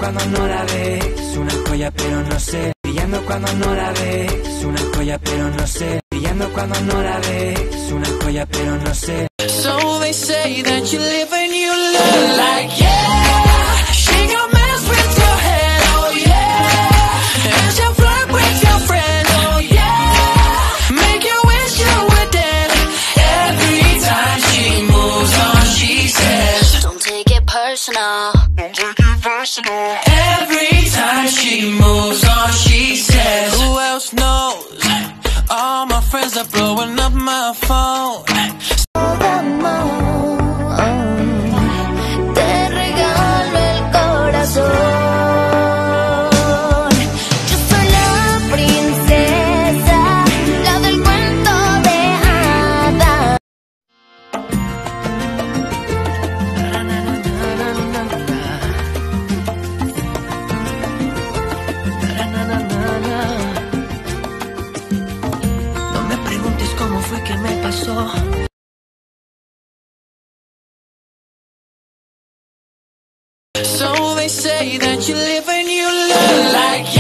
cuando no la ves, una joya pero no sé. Brillando cuando no la ves, una joya pero no sé. Brillando cuando no la ves, una joya pero no sé. So they say that you live and you learn, like yeah, she gon' mess with your head, oh yeah, and she'll flirt with your friend, oh yeah, make you wish you were dead. Every time she moves on, she says, don't take it personal. don't take it personal. Every time she moves on, she says, who else knows? All my friends are blowing up my phone. Te regalo el corazón. Yo soy la princesa, la del cuento de hadas. No me preguntes cómo fue que me pasó. So they say that you live and you learn, like